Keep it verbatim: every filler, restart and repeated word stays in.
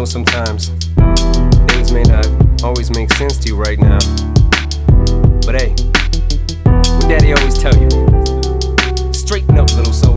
know sometimes things may not always make sense to you right now, but hey,